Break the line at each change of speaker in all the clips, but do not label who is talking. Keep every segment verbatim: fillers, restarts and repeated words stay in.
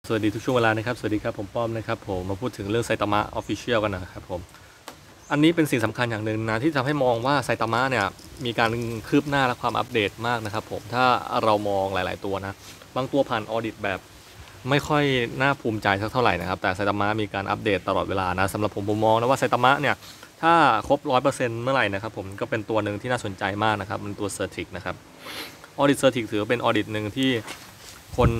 สวัสดีทุกช่วงเวลานะครับสวัสดีครับผมป้อมนะครับผมมาพูดถึงเรื่องไซตามะออฟฟิเชียลกันนะครับผมอันนี้เป็นสิ่งสำคัญอย่างหนึ่งนะที่ทำให้มองว่าไซตามะเนี่ยมีการคืบหน้าและความอัปเดตมากนะครับผมถ้าเรามองหลายๆตัวนะบางตัวผ่านออดิตแบบไม่ค่อยน่าภูมิใจสักเท่าไหร่นะครับแต่ไซตามะมีการอัปเดตตลอดเวลานะสำหรับผมผมมองนะว่าไซตามะเนี่ยถ้าครบ ร้อยเปอร์เซ็นต์ เมื่อไหร่นะครับผมก็เป็นตัวหนึ่งที่น่าสนใจมากนะครับมันตัวเซอร์ติกนะครับออดิตเซอร์ติกถือเป็นออดิตหนึ่งที่คน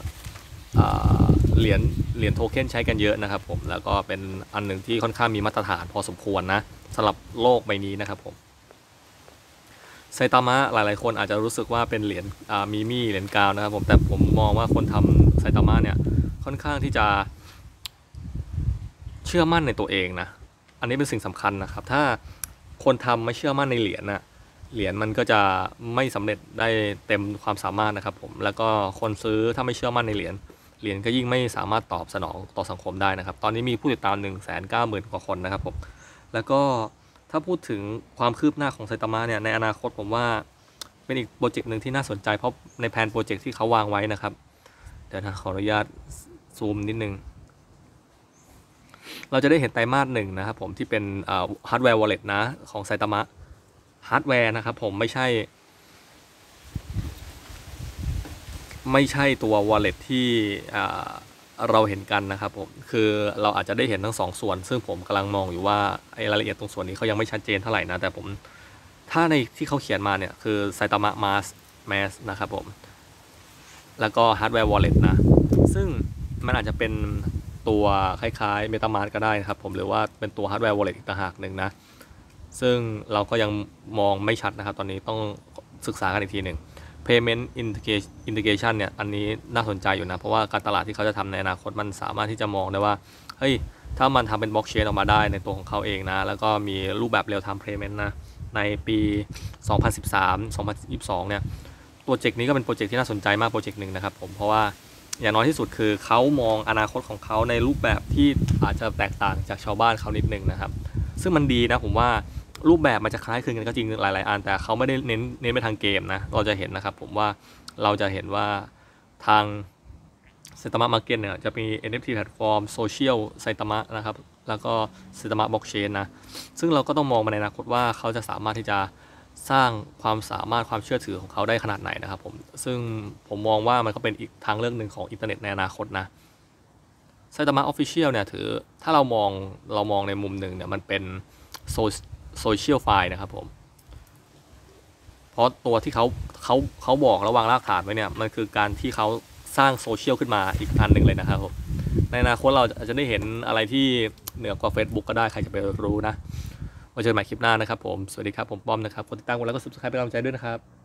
เหรียญเหรียญโทเค็นใช้กันเยอะนะครับผมแล้วก็เป็นอันหนึ่งที่ค่อนข้างมีมาตรฐานพอสมควรนะสำหรับโลกใบนี้นะครับผมไซตามะหลายๆคนอาจจะรู้สึกว่าเป็นเหรียญมีมี่เหรียญกาวนะครับผมแต่ผมมองว่าคนทำไซตามะเนี่ยค่อนข้างที่จะเชื่อมั่นในตัวเองนะอันนี้เป็นสิ่งสำคัญนะครับถ้าคนทำไม่เชื่อมั่นในเหรียญนะเหรียญมันก็จะไม่สำเร็จได้เต็มความสามารถนะครับผมแล้วก็คนซื้อถ้าไม่เชื่อมั่นในเหรียญเหรียญก็ยิ่งไม่สามารถตอบสนองต่อสังคมได้นะครับตอนนี้มีผู้ติดตาม หนึ่งแสนเก้าหมื่น กว่าคนนะครับผมแล้วก็ถ้าพูดถึงความคืบหน้าของไซตามะเนี่ยในอนาคตผมว่าเป็นอีกโปรเจกต์หนึ่งที่น่าสนใจเพราะในแผนโปรเจกต์ที่เขาวางไว้นะครับเดี๋ยวนะขออนุญาตซูมนิดนึงเราจะได้เห็นไตรมาสหนึ่งนะครับผมที่เป็นฮาร์ดแวร์วอลเล็ตนะของไซตามะฮาร์ดแวร์นะครับผมไม่ใช่ไม่ใช่ตัว wallet ที่เราเห็นกันนะครับผมคือเราอาจจะได้เห็นทั้งสองส่วนซึ่งผมกำลังมองอยู่ว่าไอ้รายละเอียดตรงส่วนนี้เขายังไม่ชัดเจนเท่าไหร่นะแต่ผมถ้าในที่เขาเขียนมาเนี่ยคือไซตามะมาสแมสนะครับผมแล้วก็ฮาร์ดแวร์ wallet นะซึ่งมันอาจจะเป็นตัวคล้ายๆ MetaMask ก็ได้นะครับผมหรือว่าเป็นตัวฮาร์ดแวร์ wallet อีกต่างหากหนึ่งนะซึ่งเราก็ยังมองไม่ชัดนะครับตอนนี้ต้องศึกษากันอีกทีหนึ่งpayment integration เนี่ยอันนี้น่าสนใจอยู่นะเพราะว่าการตลาดที่เขาจะทำในอนาคตมันสามารถที่จะมองได้ว่าเฮ้ยถ้ามันทำเป็นบล็อกเชนออกมาได้ในตัวของเขาเองนะแล้วก็มีรูปแบบ real time payment นะในปีสองพันสิบสาม สองพันยี่สิบสองเนี่ยโปรเจกต์นี้ก็เป็นโปรเจกต์ที่น่าสนใจมากโปรเจกต์หนึ่งนะครับผมเพราะว่าอย่างน้อยที่สุดคือเขามองอนาคตของเขาในรูปแบบที่อาจจะแตกต่างจากชาวบ้านเขานิดนึงนะครับซึ่งมันดีนะผมว่ารูปแบบมันจะคล้ายคลึงกันก็จริงหลายๆอันแต่เขาไม่ได้เน้นเน้นไปทางเกมนะเราจะเห็นนะครับผมว่าเราจะเห็นว่าทางไซตามะมาร์เก็ตเนี่ยจะมี เอ็น เอฟ ที แพลตฟอร์มโซเชียลไซตามะนะครับแล้วก็ไซตามะบล็อกเชนนะซึ่งเราก็ต้องมองมาในอนาคตว่าเขาจะสามารถที่จะสร้างความสามารถความเชื่อถือของเขาได้ขนาดไหนนะครับผมซึ่งผมมองว่ามันก็เป็นอีกทางเรื่องหนึ่งของอินเทอร์เน็ตในอนาคตนะไซตามะออฟฟิเชียลเนี่ยถือถ้าเรามองเรามองในมุมหนึ่งเนี่ยมันเป็นโซโซเชียลไฟล์นะครับผมเพราะตัวที่เขาเขาเขาบอกระวางรากฐานไว้เนี่ยมันคือการที่เขาสร้างโซเชียลขึ้นมาอีกอันหนึ่งเลยนะครับผมในอนาคตเราอาจจะได้เห็นอะไรที่เหนือกว่า Facebook ก็ได้ใครจะไปรู้นะไว้เจอกันใหม่คลิปหน้านะครับผมสวัสดีครับผมป้อมนะครับกดติดตามกันแล้วก็ Subscribe เป็นกำลังใจด้วยนะครับ